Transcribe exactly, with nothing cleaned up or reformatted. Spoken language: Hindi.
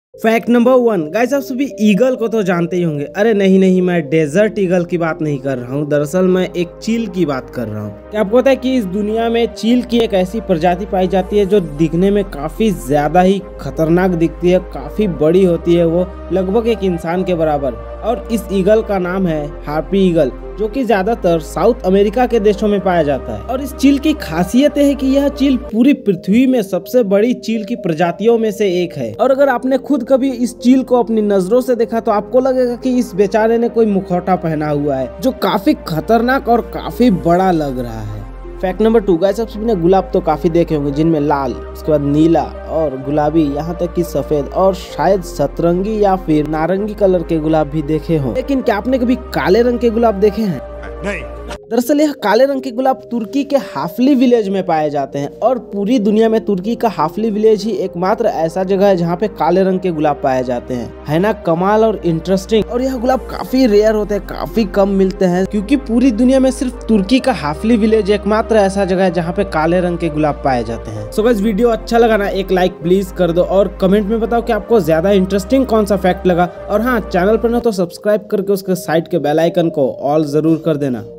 फैक्ट नंबर वन, गाइस आप सभी ईगल को तो जानते ही होंगे। अरे नहीं नहीं, मैं डेजर्ट ईगल की बात नहीं कर रहा हूँ, दरअसल मैं एक चील की बात कर रहा हूँ। क्या आपको पता है कि इस दुनिया में चील की एक ऐसी प्रजाति पाई जाती है जो दिखने में काफी ज्यादा ही खतरनाक दिखती है, काफी बड़ी होती है, वो लगभग एक इंसान के बराबर। और इस ईगल का नाम है हार्पी ईगल, जो कि ज्यादातर साउथ अमेरिका के देशों में पाया जाता है। और इस चील की खासियत है कि यह चील पूरी पृथ्वी में सबसे बड़ी चील की प्रजातियों में से एक है। और अगर आपने खुद कभी इस चील को अपनी नजरों से देखा तो आपको लगेगा कि इस बेचारे ने कोई मुखौटा पहना हुआ है, जो काफी खतरनाक और काफी बड़ा लग रहा है। फैक्ट नंबर टू, गाइस आप सभी ने गुलाब तो काफी देखे होंगे, जिनमें लाल, उसके बाद नीला और गुलाबी, यहाँ तक कि सफेद और शायद सतरंगी या फिर नारंगी कलर के गुलाब भी देखे हों। लेकिन क्या आपने कभी काले रंग के गुलाब देखे हैं? नहीं। दरअसल यह काले रंग के गुलाब तुर्की के हाफली विलेज में पाए जाते हैं। और पूरी दुनिया में तुर्की का हाफली विलेज ही एकमात्र ऐसा जगह है जहाँ पे काले रंग के गुलाब पाए जाते हैं। है ना कमाल और इंटरेस्टिंग। और यह गुलाब काफी रेयर होते हैं, काफी कम मिलते हैं, क्योंकि पूरी दुनिया में सिर्फ तुर्की का हाफली विलेज एकमात्र ऐसा जगह है जहाँ पे काले रंग के गुलाब पाए जाते हैं। सो गाइस वीडियो अच्छा लगा ना, एक लाइक प्लीज कर दो और कमेंट में बताओ कि आपको ज्यादा इंटरेस्टिंग कौन सा फैक्ट लगा। और हाँ, चैनल पर ना तो सब्सक्राइब करके उसके साइड के बेल आइकन को ऑल जरूर कर देना।